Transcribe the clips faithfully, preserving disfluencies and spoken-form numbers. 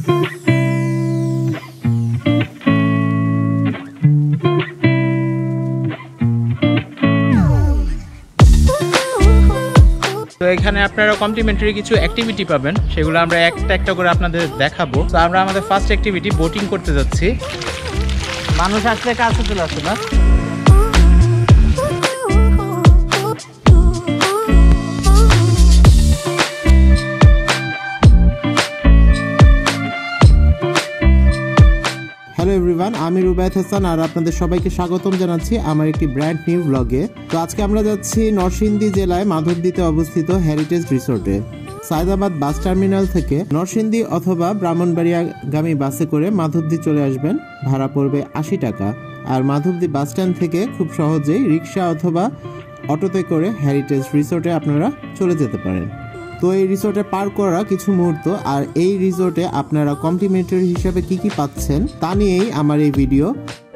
তো এখানে আপনারা কমপ্লিমেন্টারি কিছু অ্যাক্টিভিটি পাবেন, সেগুলো আমরা একটা একটা করে আপনাদের দেখাবো। তো আমরা আমাদের ফার্স্ট অ্যাক্টিভিটি বোটিং করতে যাচ্ছি। মানুষ আসলে কাছে চলে আসে না। হ্যালো এভরিওয়ান, আমি রুবায়েত হাসান আর আপনাদের সবাইকে স্বাগতম জানাচ্ছি আমার একটি ব্র্যান্ড নিউ ব্লগে। তো আজকে আমরা যাচ্ছি নরসিংদী জেলায় মাধবদীতে অবস্থিত হেরিটেজ রিসোর্টে। সায়দাবাদ বাস টার্মিনাল থেকে নরসিংদী অথবা ব্রাহ্মণবাড়িয়াগামী বাসে করে মাধবদী চলে আসবেন, ভাড়া পড়বে আশি টাকা। আর মাধবদী বাস স্ট্যান্ড থেকে খুব সহজেই রিক্সা অথবা অটোতে করে হেরিটেজ রিসোর্টে আপনারা চলে যেতে পারেন। তো এই রিসোর্টে পার করা কিছু মুহূর্ত আর এই রিসোর্টে আপনারা কমপ্লিমেন্টারি হিসেবে কি কি পাচ্ছেন তা নিয়েই আমার এই ভিডিও।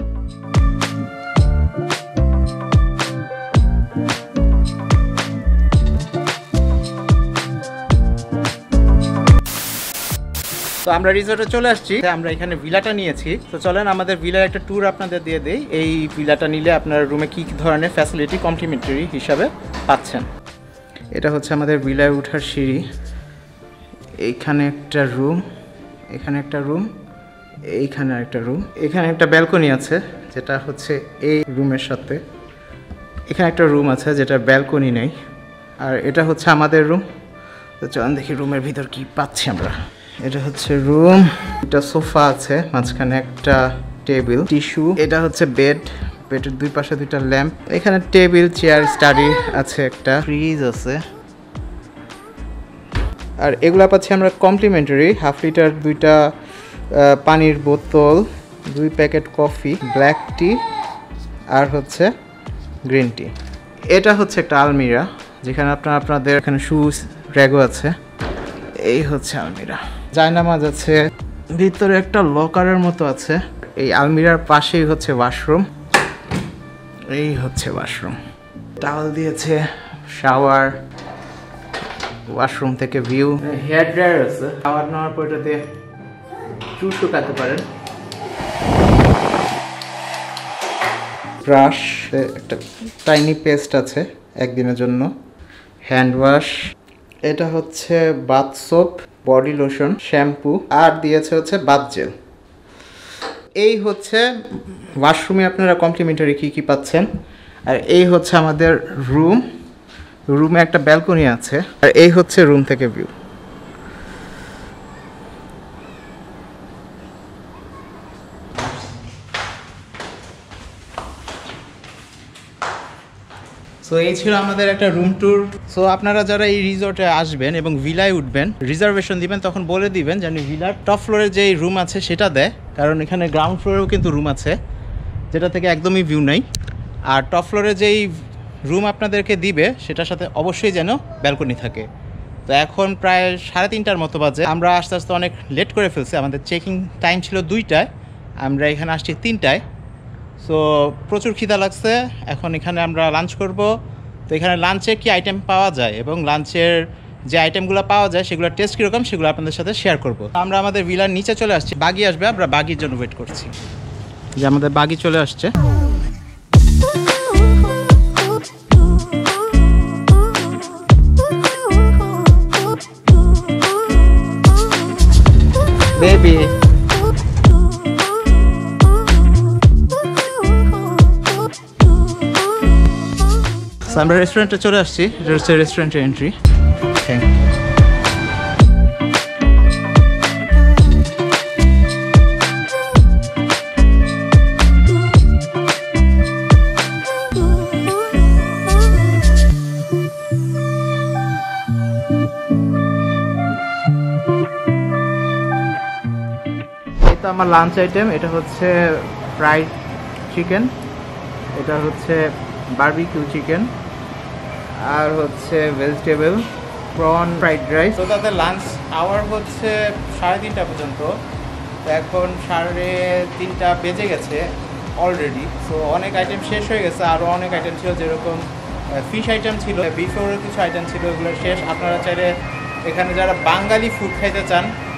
তো আমরা রিসোর্টে চলে আসছি, আমরা এখানে ভিলাটা নিয়েছি। তো চলেন আমাদের ভিলার একটা ট্যুর আপনাদের দিয়ে দেই। এই ভিলাটা নিলে আপনার রুমে কি ধরনের ফ্যাসিলিটি কমপ্লিমেন্টারি হিসাবে পাচ্ছেন। এটা হচ্ছে আমাদের ভিলায় ওঠার সিঁড়ি। এইখানে একটা রুম, এখানে একটা রুম, এইখানে একটা রুম, এখানে একটা ব্যালকনি আছে যেটা হচ্ছে এই রুমের সাথে। এখানে একটা রুম আছে যেটা ব্যালকনি নেই, আর এটা হচ্ছে আমাদের রুম। তো চলেন দেখি রুমের ভিতর কি পাচ্ছি আমরা। এটা হচ্ছে রুম, একটা সোফা আছে, মাঝখানে একটা টেবিল, টিস্যু। এটা হচ্ছে বেড, বেডের দুই পাশে দুইটা ল্যাম্প। এখানে টেবিল, চেয়ার, স্টাডি আছে, একটা ফ্রিজ আছে। আর এগুলা পাচ্ছি আমরা কমপ্লিমেন্টারি। হাফ লিটার দুইটা পানির বোতল, দুই প্যাকেট কফি, ব্ল্যাক টি আর হচ্ছে গ্রিন টি। এটা হচ্ছে একটা আলমিরা যেখানে আপনার আপনাদের এখানে শুজ র্যাগও আছে। এই হচ্ছে আলমিরা, জায়নামাজ আছে, ভিতরে একটা লকারের মতো আছে। এই আলমিরার পাশেই হচ্ছে ওয়াশরুম। এই হচ্ছে ওয়াশরুম, টাওয়াল দিয়েছে, শাওয়ার, ওয়াশরুম থেকে ভিউ, হেয়ার ড্রায়ার আছে। খাবার নেওয়ার পর এটাতে চুল শুকাতে পারেন। ব্রাশ, একটা টাইনি পেস্ট আছে একদিনের জন্য, হ্যান্ড ওয়াশ। এটা হচ্ছে bath soap, body lotion, shampoo আর দিয়েছে হচ্ছে বাথ জেল। এই হচ্ছে ওয়াশরুমে আপনারা কমপ্লিমেন্টারি কী কী পাচ্ছেন। আর এই হচ্ছে আমাদের রুম, রুমে একটা ব্যালকনি আছে। আর এই হচ্ছে রুম থেকে ভিউ। সো এই ছিল আমাদের একটা রুম ট্যুর। সো আপনারা যারা এই রিসোর্টে আসবেন এবং ভিলায় উঠবেন, রিজার্ভেশন দিবেন, তখন বলে দিবেন যেন ভিলার টপ ফ্লোরে যেই রুম আছে সেটা দেয়, কারণ এখানে গ্রাউন্ড ফ্লোরেও কিন্তু রুম আছে যেটা থেকে একদমই ভিউ নেই। আর টপ ফ্লোরে যেই রুম আপনাদেরকে দিবে সেটার সাথে অবশ্যই যেন ব্যালকনি থাকে। তো এখন প্রায় সাড়ে তিনটার মতো বাজে, আমরা আস্তে আস্তে অনেক লেট করে ফেলছি। আমাদের চেকিং টাইম ছিল দুইটায়, আমরা এখানে আসছি তিনটায়। সো প্রচুর খিদা লাগছে, এখন এখানে আমরা লাঞ্চ করব। তো এখানে লাঞ্চে কি আইটেম পাওয়া যায় এবং লাঞ্চের যে আইটেমগুলো পাওয়া যায় সেগুলোর টেস্ট কীরকম সেগুলো আপনাদের সাথে শেয়ার করব। আমরা আমাদের ভিলার নিচে চলে আসছি, বাগি আসবে, আমরা বাগির জন্য ওয়েট করছি। যে আমাদের বাগি চলে আসছে। বেবি আমরা রেস্টুরেন্টে চলে আসছি, এটা হচ্ছে রেস্টুরেন্টের এন্ট্রি। Thank you. এটা আমার লাঞ্চ আইটেম, এটা হচ্ছে ফ্রাইড চিকেন, এটা হচ্ছে বারবিকিউ চিকেন, আর হচ্ছে ভেজিটেবল প্রন ফ্রাইড রাইস। তো তাদের লাঞ্চ আওয়ার হচ্ছে সাড়ে তিনটা পর্যন্ত। তো এখন সাড়ে তিনটা বেজে গেছে অলরেডি। সো অনেক আইটেম শেষ হয়ে গেছে, আরও অনেক আইটেম ছিল, যেরকম ফিশ আইটেম ছিল, বিফেরও কিছু আইটেম ছিল, এগুলো শেষ। আপনারা চাইলে এখানে যারা বাঙালি ফুড খাইতে চান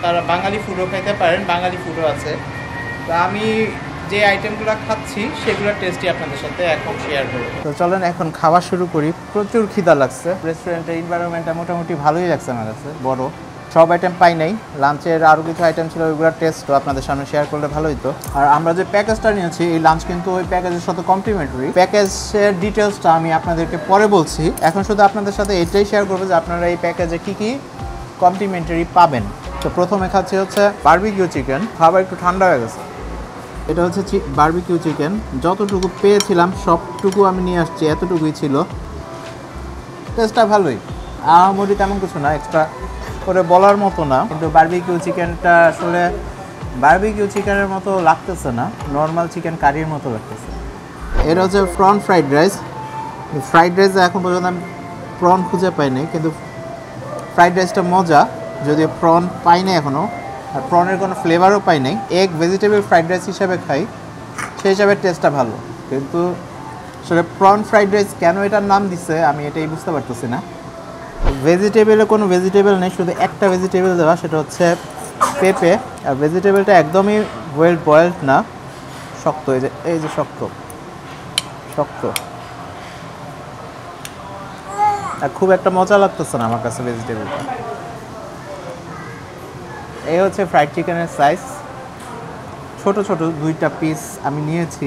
তারা বাঙালি ফুডও খেতে পারেন, বাঙালি ফুডও আছে। তো আমি যে আইটেমগুলো খাচ্ছি সেগুলোর টেস্টই আপনাদের সাথে এখন শেয়ার করব। তো চলেন এখন খাওয়া শুরু করি। প্রচুর খিদা লাগছে। রেস্টুরেন্টের এনভায়রনমেন্টটা মোটামুটি ভালোই লাগছে আমার কাছে, বড়। সব আইটেম পাই নাই, লাঞ্চের আরও কিছু আইটেম ছিল, ওইগুলোর টেস্টও আপনাদের সামনে শেয়ার করলে ভালো হতো। আর আমরা যে প্যাকেজটা নিয়েছি এই লাঞ্চ কিন্তু ওই প্যাকেজের সাথে কমপ্লিমেন্টারি। প্যাকেজের ডিটেলসটা আমি আপনাদেরকে পরে বলছি, এখন শুধু আপনাদের সাথে এটাই শেয়ার করবো যে আপনারা এই প্যাকেজে কী কী কমপ্লিমেন্টারি পাবেন। তো প্রথমে খাচ্ছি হচ্ছে বারবিকিউ চিকেন। খাবার একটু ঠান্ডা হয়ে গেছে। এটা হচ্ছে বারবিকিউ চিকেন। যতটুকু পেয়েছিলাম সবটুকু আমি নিয়ে আসছি, এতটুকুই ছিল। টেস্টটা ভালোই, আহামরি তেমন কিছু না, এক্সট্রা করে বলার মতো না। কিন্তু বারবিকিউ চিকেনটা আসলে বারবিকিউ চিকেনের মতো লাগতেছে না, নর্মাল চিকেন কারির মতো লাগতেছে। এটা হচ্ছে prawn fried rice. Fried rice এখন পর্যন্ত আমি প্রন খুঁজে পাইনি, কিন্তু ফ্রাইড রাইসটা মজা, যদিও প্রন পাই নাই এখনও, আর প্রনের কোনো ফ্লেভারও পাই নাই। এগ ভেজিটেবল ফ্রাইড রাইস হিসাবে খাই, সেই হিসাবে টেস্টটা ভালো। কিন্তু আসলে প্রন ফ্রাইড রাইস কেন এটার নাম দিচ্ছে আমি এটাই বুঝতে পারতেছি না। ভেজিটেবলে কোনো ভেজিটেবল নেই, শুধু একটা ভেজিটেবল দেওয়া, সেটা হচ্ছে পেঁপে। আর ভেজিটেবলটা একদমই ওয়েল বয়েলড না, শক্ত। এই যে এই যে শক্ত শক্ত আর খুব একটা মজা লাগতেছে না আমার কাছে ভেজিটেবলটা। এই হচ্ছে ফ্রাইড চিকেনের সাইজ, ছোট ছোট দুইটা পিস আমি নিয়েছি।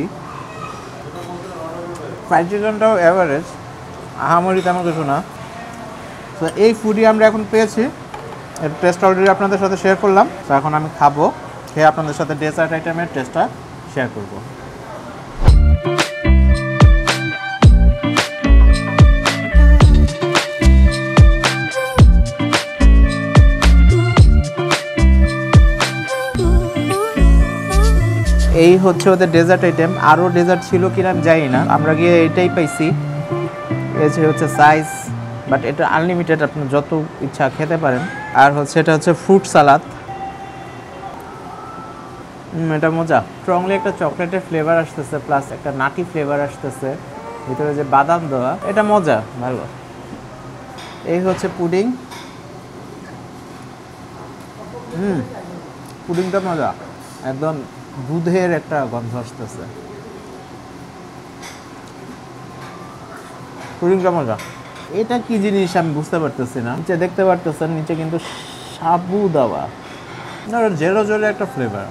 ফ্রাইড চিকেনটাও অ্যাভারেজ, আহামরি তেমন কিছু না। তো এই ফুডই আমরা এখন পেয়েছি, এর টেস্ট অলরেডি আপনাদের সাথে শেয়ার করলাম। তো এখন আমি খাবো, খেয়ে আপনাদের সাথে ডেজার্ট আইটেমের টেস্টটা শেয়ার করব। এই হচ্ছে ওদের ডেজার্ট আইটেম। আরও ডেজার্ট ছিল কিনা আমি জানি না, আমরা গিয়ে এটাই পাইছি। এই হচ্ছে সাইজ, বাট এটা আনলিমিটেড, আপনি যত ইচ্ছা খেতে পারেন। আর হচ্ছে এটা হচ্ছে ফ্রুট সালাদ। এটা মজা, স্ট্রংলি একটা চকলেটের ফ্লেভার আসতেছে, প্লাস একটা নাটি ফ্লেভার আসতেছে, ভিতরে যে বাদাম দেওয়া, এটা মজা, ভালো। এই হচ্ছে পুডিং। হুম পুডিংটা মজা, একদম দুধের একটা গন্ধ আসতেছে। পুডিংটা মজা। এটা কি জিনিস আমি বুঝতে পারতেছি না। নিচে দেখতে পারতেছেন, নিচে কিন্তু সাবু দেওয়া, জেলো জেলো একটা ফ্লেভার,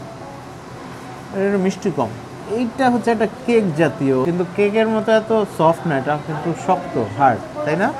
এটা মিষ্টি কম। এইটা হচ্ছে একটা কেক জাতীয়, কিন্তু কেকের মতো এত সফট না, এটা কিন্তু শক্ত, হার্ড, তাই না?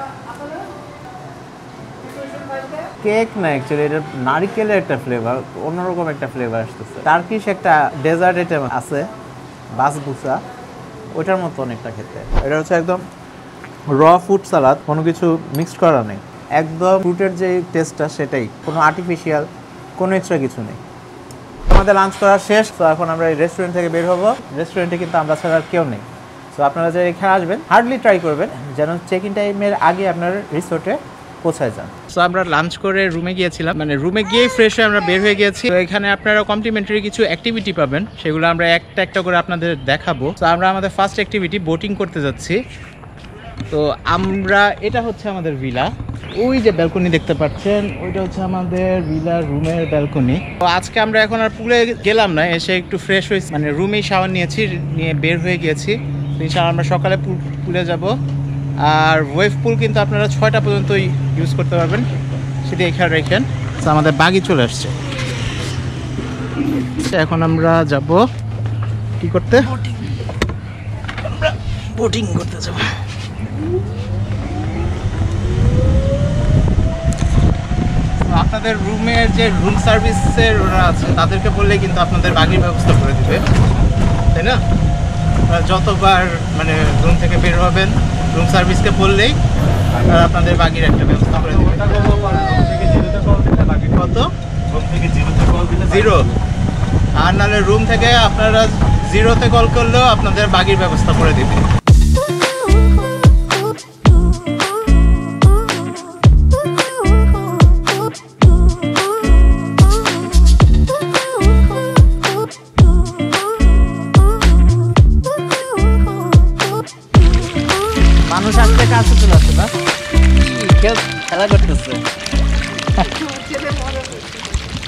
কেক না অ্যাকচুয়ালি, এটা নারিকেলের একটা ফ্লেভার, অন্যরকম একটা ফ্লেভার আসতেছে। টার্কিশ একটা ডেজার্ট আইটেম আছে বাসবুসা, ওইটার মতো অনেকটা খেতে। এটা হচ্ছে একদম র ফুড সালাদ, কোনো কিছু মিক্সড করা নেই, একদম ফ্রুটের যে টেস্টটা সেটাই, কোনো আর্টিফিশিয়াল কোনো এক্সট্রা কিছু নেই। আমাদের লাঞ্চ করা শেষ। তো এখন আমরা এই রেস্টুরেন্ট থেকে বের হবো। রেস্টুরেন্টে কিন্তু আমরা ছাড়া আর কেউ নেই। সো আপনারা যে এখানে আসবেন হার্ডলি ট্রাই করবেন যেন চেক ইন টাইমের আগে আপনার রিসোর্টে পৌঁছায় যান। সো আমরা লাঞ্চ করে রুমে গিয়েছিলাম, মানে রুমে গিয়েই ফ্রেশ হয়ে আমরা বের হয়ে গিয়েছি। তো এখানে আপনারা কমপ্লিমেন্টারি কিছু অ্যাক্টিভিটি পাবেন, সেগুলো আমরা একটা একটা করে আপনাদের দেখাবো। তো আমরা আমাদের ফার্স্ট অ্যাক্টিভিটি বোটিং করতে যাচ্ছি। তো আমরা, এটা হচ্ছে আমাদের ভিলা, ওই যে ব্যালকনি দেখতে পাচ্ছেন, ওইটা হচ্ছে আমাদের ভিলার রুমের ব্যালকনি। তো আজকে আমরা এখন আর পুলে গেলাম না, এসে একটু ফ্রেশ হয়েছি, মানে রুমেই শাওয়ার নিয়েছি, নিয়ে বের হয়ে গিয়েছি। তো ইনশাআল্লাহ আমরা সকালে পুলে যাব। আর ওয়েভ পুল কিন্তু আপনারা ছয়টা পর্যন্ত ইউজ করতে পারবেন, সেটা এখানে রেখেন। তো আমাদের বাগি চলে আসছে, এখন আমরা যাব কি করতে, আমরা বোটিং করতে যাব। আপনাদের রুমের যে রুম সার্ভিসের ওরা আছে তাদেরকে বললে কিন্তু আপনাদের বাগির ব্যবস্থা করে দিবে, তাই না? যতবার মানে রুম থেকে বের হবেন রুম সার্ভিসকে বললেই আপনাদের বাগির একটা ব্যবস্থা করে দিবে। কত? জিরো। আর নাহলে রুম থেকে আপনারা জিরোতে কল করলেও আপনাদের বাগির ব্যবস্থা করে দিবে। মানুষ আসতে কাছে চলে আসছে না, খেলা করতেছে।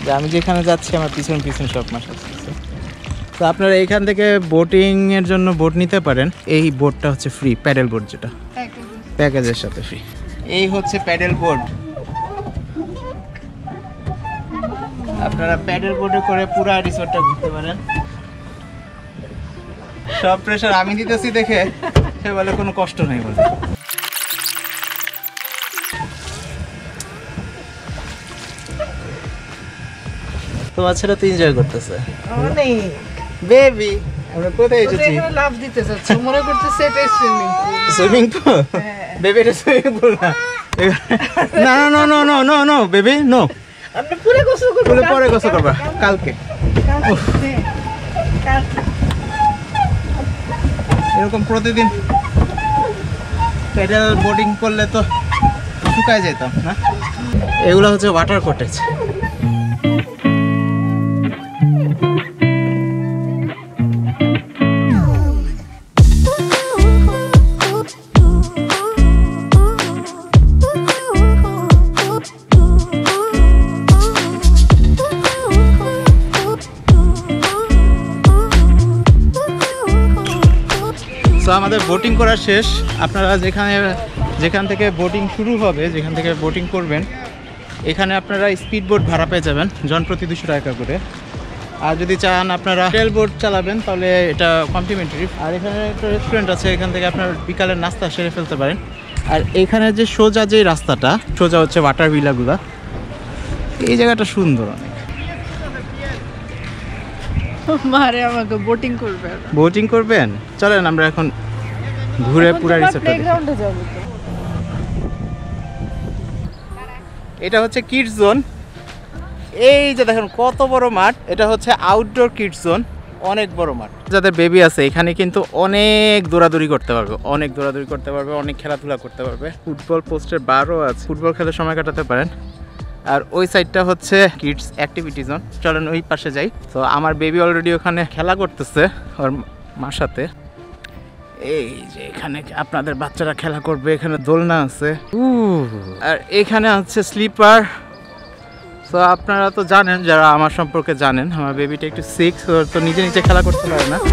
যে আমি যেখানে যাচ্ছি আমার পিছন পিছন সব মাছ আসতেছে। তো আপনারা এইখান থেকে বোটিংয়ের জন্য বোট নিতে পারেন। এই বোটটা হচ্ছে ফ্রি, প্যাডেল বোট, যেটা প্যাকেজের সাথে ফ্রি। এই হচ্ছে প্যাডেল বোট। আপনারা প্যাডেল বোটে করে পুরা রিসোর্টটা ঘুরতে পারেন। সব প্রেশার আমি দিতেছি দেখে সে বলে কোনো কষ্ট নেই বলে। তোমার ছেলে তো এনজয় করতেছে অনেক বেবি। আমরা কোথায় এসেছি? লাভ দিতে চাচ্ছি, মনে করতেছে এটা swimming pool. Swimming pool? Baby এটা সুইমিং পুল না। না না no no no no baby no. আপনি পুরো গোসল করবেন? পুরো পরে গোসল করবা কালকে। এরকম প্রতিদিন প্যাডেল বোটিং করলে তো শুকায় যেতাম না। এগুলো হচ্ছে ওয়াটার কটেজ। সো আমাদের বোটিং করা শেষ। আপনারা যেখানে যেখান থেকে বোটিং শুরু হবে, যেখান থেকে বোটিং করবেন, এখানে আপনারা স্পিড বোট ভাড়া পেয়ে যাবেন জন প্রতি দুশো টাকা করে। আর যদি চান আপনারা টেল বোট চালাবেন তাহলে এটা কমপ্লিমেন্টারি। আর এখানে একটা রেস্টুরেন্ট আছে, এখান থেকে আপনার বিকালের নাস্তা সেরে ফেলতে পারেন। আর এখানে যে সোজা যে রাস্তাটা সোজা হচ্ছে ওয়াটার ভিলাগুলা। এই জায়গাটা সুন্দর অনেক। মারে আমাকে বোটিং করবে। বোটিং করবেন? চলেন আমরা এখন ঘুরে পুরা রিসোর্টটা দেখি। প্লেগ্রাউন্ডে যাব তো। এটা হচ্ছে কিডস জোন। এই যে দেখেন কত বড় মাঠ, এটা হচ্ছে আউটডোর কিডস জোন, অনেক বড় মাঠ। যাদের বেবি আছে এখানে কিন্তু অনেক দৌড়াদৌড়ি করতে পারবে, অনেক দৌড়াদৌড়ি করতে পারবে, অনেক খেলাধুলা করতে পারবে। ফুটবল পোস্টের বারও আছে, ফুটবল খেলে সময় কাটাতে পারেন। আর ওই সাইডটা হচ্ছে কিডস অ্যাক্টিভিটি জোন। চলেন ওই পাশে যাই। তো আমার বেবি অলরেডি ওখানে খেলা করতেছে ওর মার সাথে। এই যে এখানে আপনাদের বাচ্চারা খেলা করবে, এখানে দোলনা আছে। আর এখানে হচ্ছে স্লিপার। তো আপনারা তো জানেন, যারা আমার সম্পর্কে জানেন, আমার বেবিটা একটু সিক্স, তো নিজে নিজে খেলা করতে পারে না।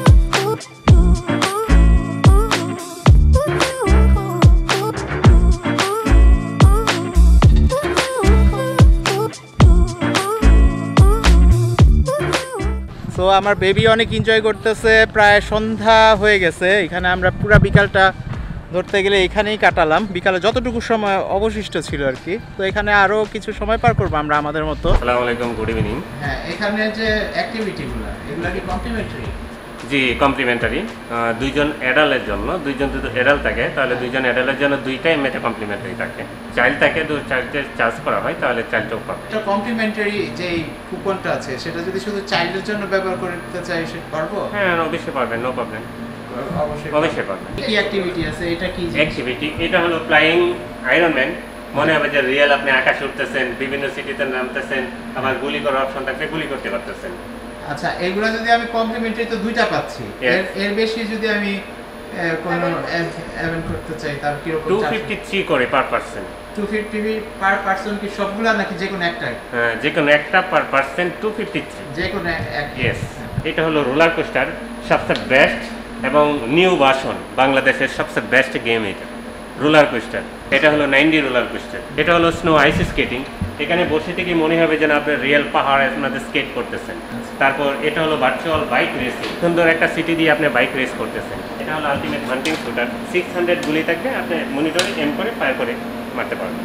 তো আমার বেবি অনেক এনজয় করতেছে। প্রায় সন্ধ্যা হয়ে গেছে, এখানে আমরা পুরো বিকালটা ধরতে গেলে এখানেই কাটালাম। বিকালে যতটুকু সময় অবশিষ্ট ছিল আর কি। তো এখানে আরও কিছু সময় পার করবো আমরা আমাদের মতো। আসসালামু আলাইকুম, গুড ইভিনিং। হ্যাঁ, এখানে যে অ্যাক্টিভিটিগুলো এগুলো কি কমপ্লিমেন্টারি? জি কমপ্লিমেন্টারি। দুইজন অ্যাডাল্টের জন্য, দুইজন যদি অ্যাডাল্ট থাকে তাহলে দুইজন অ্যাডাল্টের জন্য দুইটাই মেতে কমপ্লিমেন্টারি থাকে। চাইল্ড থাকে দু চার্জে চার্জ করা হয় তাহলে চাইল্ডও পাবে। এটা কমপ্লিমেন্টারি যে কুপনটা আছে সেটা যদি শুধু চাইল্ডের জন্য ব্যবহার করতে চাই সে পারবো? হ্যাঁ অবশ্যই পারবেন, নো প্রবলেম, অবশ্যই অবশ্যই পারবেন। কি অ্যাক্টিভিটি আছে এটা? কি অ্যাক্টিভিটি? এটা হলো ফ্লাইং আয়রন ম্যান। মনে হবে যে রিয়েল আপনি আকাশে উঠতেছেন, বিভিন্ন সিটিতে নামতেছেন, আবার গুলি করার অপশন থাকলে গুলি করতে পারতেছেন। আচ্ছা, এগুলো যদি আমি কমপ্লিমেন্টারি তো দুইটা পাচ্ছি, এর এর বেশি যদি আমি কোনো ইভেন্ট করতে চাই তার কি রকম? দুইশো পঞ্চাশ করে পার পারসন। দুইশো পঞ্চাশ পার পারসন কি সবগুলা নাকি যে কোনো একটা? হ্যাঁ, যে কোনো একটা পার পারসন দুইশো পঞ্চাশ। যে কোনো এক। ইয়েস, এটা হলো রোলার কোস্টার, সবচেয়ে বেস্ট এবং নিউ ভার্সন, বাংলাদেশের সবচেয়ে বেস্ট গেম এটা রোলার কোস্টার। এটা হলো নাইনটি রোলার কোস্টার। এটা হলো স্নো আইস স্কেটিং। এখানে বসে থেকে মনে হবে যেন আপনি রিয়েল পাহাড়ে আপনাদের স্কেট করতেছেন। তারপর এটা হলো ভার্চুয়াল বাইক রেসিং, সুন্দর একটা সিটি দিয়ে আপনি বাইক রেস করতেছেন। এটা হলো ultimate hunting shooter. Six hundred গুলি থাকবে, আপনি মনিটরে এম করে ফায়ার করে মারতে পারবেন।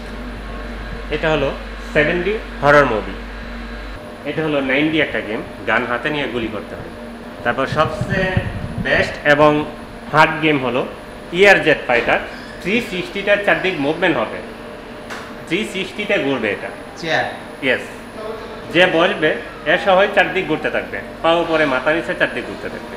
এটা হলো সেভেন্টি হরর মুভি। এটা হলো নাইনটি একটা গেম, গান হাতে নিয়ে গুলি করতে হয়। তারপর সবচেয়ে বেস্ট এবং হার্ড গেম হলো ইয়ার জেট ফাইটার। থ্রি সিক্সটিটার চারদিক মুভমেন্ট হবে, থ্রি সিক্সটিতে ঘুরবে এটা। চেয়ার? ইয়েস, যে বসবে এর সবাই চারদিক ঘুরতে থাকবে, পা উপরে মাথা নিচে চারদিক ঘুরতে থাকবে।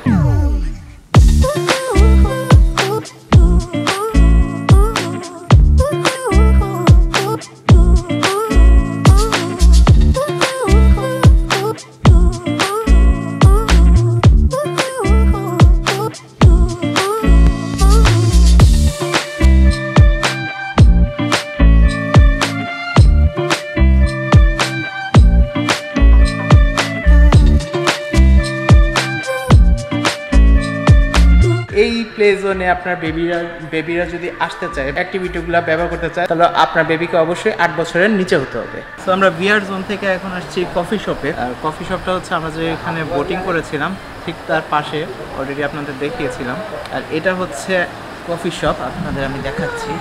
প্লে জোনে আপনার বেবিরা বেবিরা যদি আসতে চায়, অ্যাক্টিভিটিগুলো ব্যবহার করতে চায়, তাহলে আপনার বেবিকে অবশ্যই আট বছরের নিচে হতে হবে। তো আমরা ভিআর জোন থেকে এখন আসছি কফি শপে। আর কফি শপটা হচ্ছে আমরা যে এখানে বোটিং করেছিলাম ঠিক তার পাশে, অলরেডি আপনাদের দেখিয়েছিলাম। আর এটা হচ্ছে কফি শপ, আপনাদের আমি দেখাচ্ছি।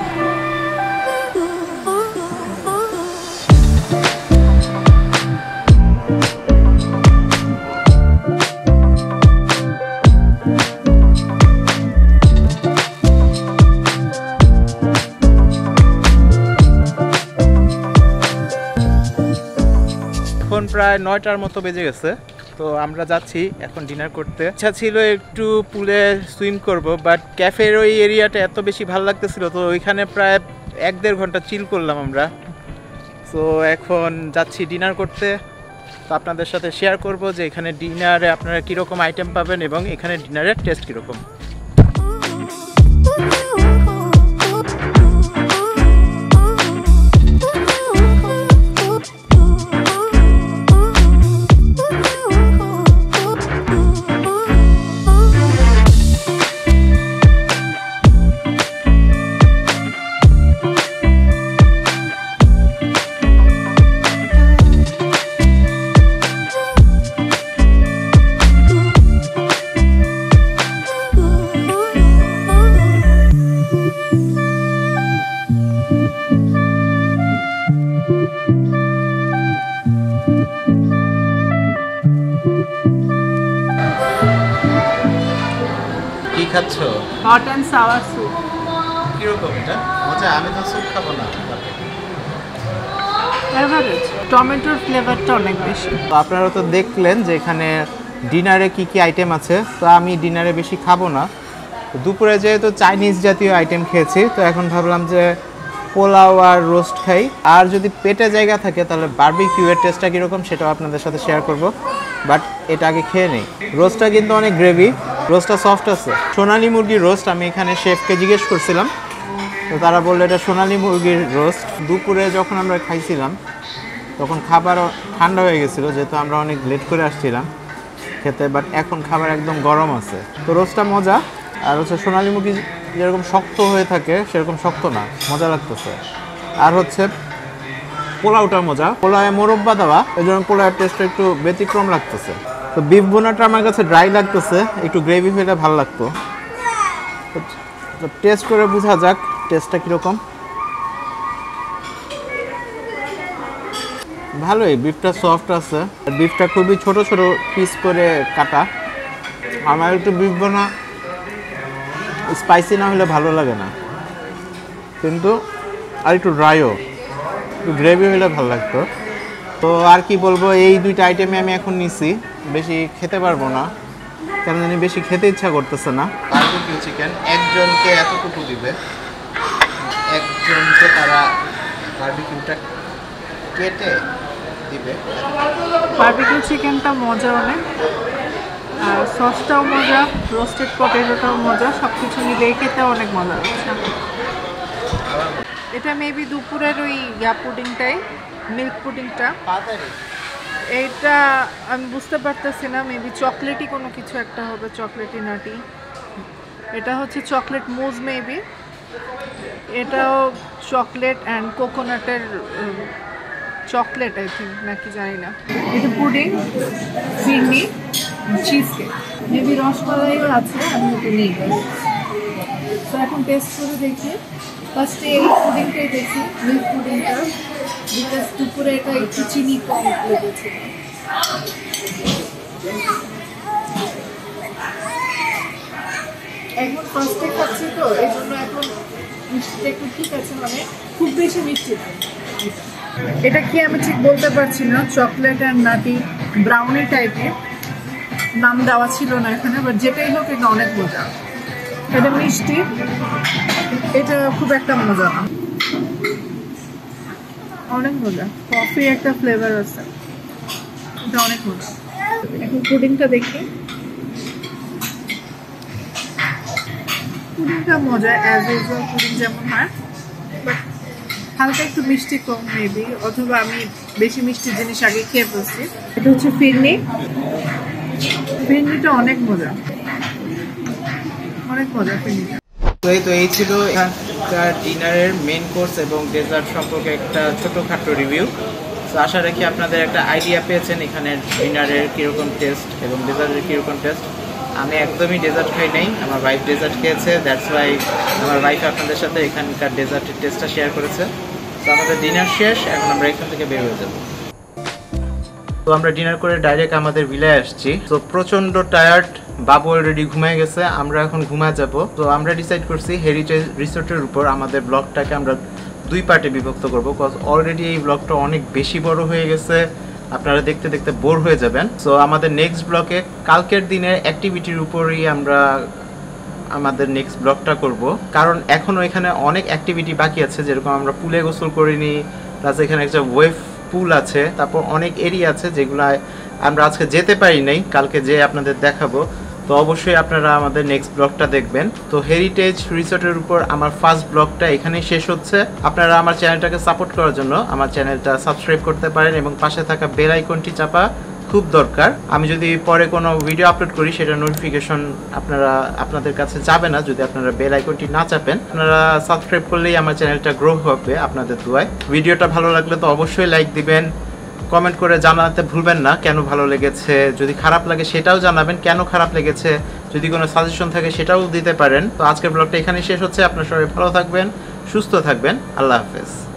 এখন প্রায় নয়টার মতো বেজে গেছে, তো আমরা যাচ্ছি এখন ডিনার করতে। ইচ্ছা ছিল একটু পুলে সুইম করব, বাট ক্যাফের ওই এরিয়াটা এত বেশি ভালো লাগতেছিল, তো ওইখানে প্রায় এক দেড় ঘন্টা চিল করলাম আমরা। তো এখন যাচ্ছি ডিনার করতে। তো আপনাদের সাথে শেয়ার করব যে এখানে ডিনারে আপনারা কীরকম আইটেম পাবেন এবং এখানে ডিনারের টেস্ট কীরকম। কি খাচ্ছ? Hot and sour soup. কিরকম এটা? মজা? আমি তো স্যুপ খাবো না। এভারেজ। টমেটোর ফ্লেভারটা অনেক বেশি। তো আপনারা তো দেখলেন যে এখানে ডিনারে কি কি আইটেম আছে। তো আমি ডিনারে বেশি খাবো না, দুপুরে যেহেতু চাইনিজ জাতীয় আইটেম খেয়েছি, তো এখন ভাবলাম যে পোলাও আর রোস্ট খাই। আর যদি পেটে জায়গা থাকে তাহলে বারবিকিউয়ের টেস্টটা কীরকম সেটাও আপনাদের সাথে শেয়ার করব, বাট এটা আগে খেয়ে নেই। রোস্টটা কিন্তু অনেক গ্রেভি, রোস্টটা সফট আছে। সোনালি মুরগির রোস্ট আমি এখানে শেফকে জিজ্ঞেস করছিলাম, তো তারা বললো এটা সোনালি মুরগির রোস্ট। দুপুরে যখন আমরা খাইছিলাম তখন খাবার ঠান্ডা হয়ে গেছিলো, যেহেতু আমরা অনেক লেট করে আসছিলাম খেতে, বাট এখন খাবার একদম গরম আছে। তো রোস্টটা মজা। আর হচ্ছে সোনালি মুরগি যেরকম শক্ত হয়ে থাকে সেরকম শক্ত না, মজা লাগতেছে। আর হচ্ছে পোলাওটা মজা, পোলাওয়ে মোরব্বা দেওয়া, এই জন্য পোলাওয়ের টেস্টটা একটু ব্যতিক্রম লাগতেছে। তো বিফ বোনাটা আমার কাছে ড্রাই লাগতেছে, একটু গ্রেভি হলে ভালো লাগতো। তো টেস্ট করে বোঝা যাক টেস্টটা কীরকম। ভালোই, বিফটা সফট আছে, বিফটা খুবই ছোট ছোট পিস করে কাটা। আমার একটু বিফ বোনা স্পাইসি না হলে ভালো লাগে না, কিন্তু আর একটু ড্রাইও, একটু গ্রেভি হলে ভালো লাগতো। তো আর কি বলবো, এই দুইটা আইটেমে আমি এখন নিছি, বেশি খেতে পারবো না, কেন জানি বেশি খেতে ইচ্ছা করতেছে না। বারবিকিউ চিকেন একজনকে এতটুকু দিবে, একজনকে তারা বারবিকিউটা কেটে দিবে। বারবিকিউ চিকেনটা মজা অনেক, আর সসটাও মজা, রোস্টেড পটেটোটাও মজা, সব কিছু মিলিয়ে খেতে অনেক মজা হচ্ছে। এটা মেবি দুপুরের ওই ইয়া পুডিংটাই, মিল্ক পুডিংটা। এইটা আমি বুঝতে পারতেছি না, মেবি চকলেটই কোনো কিছু একটা হবে, চকলেটি নাটি। এটা হচ্ছে চকলেট মুজ মেবি, এটাও চকলেট অ্যান্ড কোকোনাটের চকলেট আই থিঙ্ক, নাকি জানি না। এটা pudding, phirni, cheesecake, maybe রসমালাইও আছে, আমি ওটা নিই। তো এখন টেস্ট করে দেখি, ফার্স্টে এই পুডিংটাই দেখি, মিল্ক পুডিংটা, বিকজ দুপুরে এটা একটু চিনি কম লেগেছে। এখন ফার্স্টে খাচ্ছি তো এই জন্য এখন মিষ্টিটা একটু ঠিক আছে, মানে খুব বেশি মিষ্টি না। এটা কি আমি ঠিক বলতে পারছি না, চকলেট অ্যান্ড নাটি ব্রাউনি টাইপের, নাম দেওয়া ছিল না এখানে, বাট যেটাই হোক এটা অনেক মজা। এটা মিষ্টি, এটা খুব একটা মজা না, অনেক মজা। কফি একটা ফ্লেভার আছে, এটা অনেক মজা। এখন পুডিংটা দেখি, পুডিংটা মজা অ্যাজ ইউজুয়াল, পুডিং যেমন হয়, বাট হালকা একটু মিষ্টি কম মেবি, অথবা আমি বেশি মিষ্টি জিনিস আগে খেয়ে ফেলছি। এটা হচ্ছে ফিরনি, ফিরনিটা অনেক মজা, অনেক মজা ফিনিশ। তো এই তো এই ছিল এখানকার ডিনারের মেন কোর্স এবং ডেজার্ট সম্পর্কে একটা ছোটোখাটো রিভিউ। তো আশা রাখি আপনাদের একটা আইডিয়া পেয়েছেন এখানের ডিনারের কীরকম টেস্ট এবং ডেজার্টের কীরকম টেস্ট। আমি একদমই ডেজার্ট খাই নাই, আমার ওয়াইফ ডেজার্ট খেয়েছে, দ্যাটস ওয়াই আমার ওয়াইফ আপনাদের সাথে এখানকার ডেজার্টের টেস্টটা শেয়ার করেছে। তো আমাদের ডিনার শেষ, এখন আমরা এখান থেকে বের হয়ে যাবো। তো আমরা ডিনার করে ডাইরেক্ট আমাদের ভিলায় আসছি। তো প্রচন্ড টায়ার্ড, বাবু অলরেডি ঘুমিয়ে গেছে, আমরা এখন ঘুমায় যাব। তো আমরা ডিসাইড করছি হেরিটেজ রিসোর্টের উপর আমাদের ব্লগটাকে আমরা দুই পার্টে বিভক্ত করবো, বিকজ অলরেডি এই ব্লগটা অনেক বেশি বড় হয়ে গেছে, আপনারা দেখতে দেখতে বোর হয়ে যাবেন। সো আমাদের নেক্সট ব্লগে কালকের দিনের অ্যাক্টিভিটির উপরই আমরা আমাদের নেক্সট ব্লগটা করব, কারণ এখনও এখানে অনেক অ্যাক্টিভিটি বাকি আছে, যেরকম আমরা পুলে গোসল করিনি, প্লাস এখানে একটা ওয়েভ পুল আছে, তারপর অনেক এরিয়া আছে যেগুলো আমরা আজকে যেতে পারি নাই, কালকে যেয়ে আপনাদের দেখাবো। তো অবশ্যই আপনারা আমাদের নেক্সট ব্লগটা দেখবেন। তো হেরিটেজ রিসোর্টের উপর আমার ফার্স্ট ব্লগটা এখানেই শেষ হচ্ছে। আপনারা আমার চ্যানেলটাকে সাপোর্ট করার জন্য আমার চ্যানেলটা সাবস্ক্রাইব করতে পারেন এবং পাশে থাকা বেল আইকনটি চাপা খুব দরকার। আমি যদি পরে কোনো ভিডিও আপলোড করি সেটা নোটিফিকেশন আপনারা আপনাদের কাছে যাবে না যদি আপনারা বেল আইকনটি না চাপেন। আপনারা সাবস্ক্রাইব করলেই আমার চ্যানেলটা গ্রো হবে আপনাদের দোয়ায়। ভিডিওটা ভালো লাগলে তো অবশ্যই লাইক দিবেন, কমেন্ট করে জানাতে ভুলবেন না কেন ভালো লেগেছে, যদি খারাপ লাগে সেটাও জানাবেন কেন খারাপ লেগেছে, যদি কোনো সাজেশন থাকে সেটাও দিতে পারেন। তো আজকের ব্লগটা এখানেই শেষ হচ্ছে। আপনারা সবাই ভালো থাকবেন, সুস্থ থাকবেন, আল্লাহ হাফেজ।